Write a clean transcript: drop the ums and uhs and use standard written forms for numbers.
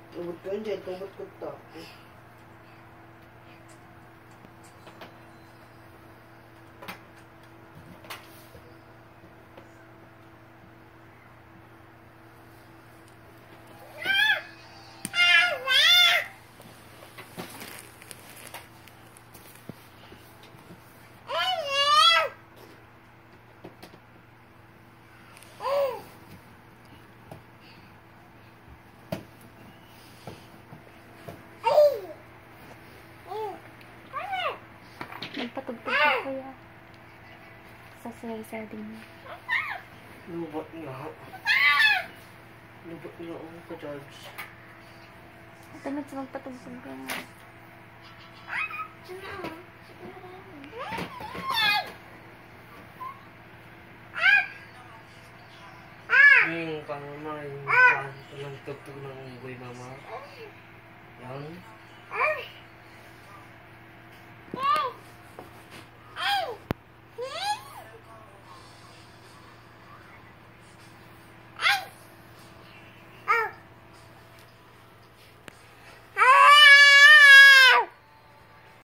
Tubot ko yun dyan, tubot ko to. Nagpatugtog ka kuya. Sa sila din. Lubot nga. Lubot nga ako ka, George. Ito na sa magpatugtog ka nga. Kang mama, yung tugtog ng unggoy, mama. Yan.